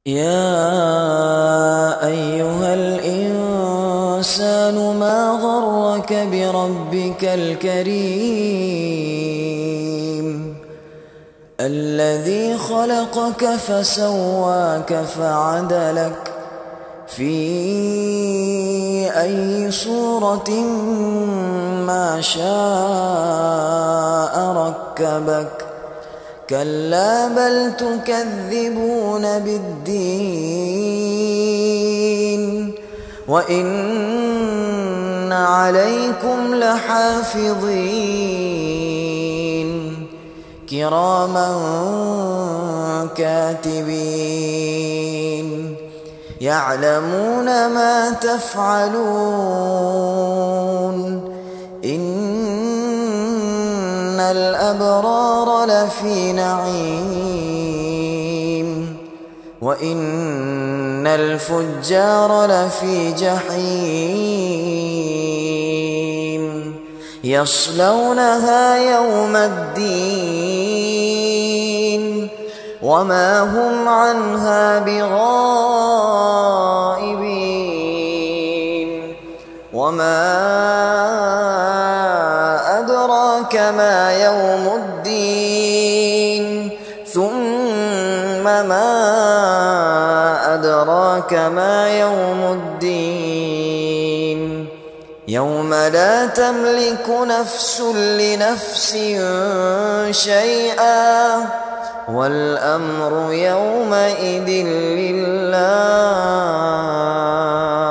يا أيها الإنسان ما غرك بربك الكريم الذي خلقك فسواك فعدلك في أي صورة ما شاء ركبك كلا بل تكذبون بالدين وإن عليكم لحافظين كراما كاتبين يعلمون ما تفعلون إن الأبرار لفي نعيم وإن الفجار لفي جحيم يصلونها يوم الدين وما هم عنها بغائبين وما أدراك ما يوم الدين ثم ما أدراك ما يوم الدين يوم لا تملك نفس لنفس شيئا والأمر يومئذ لله.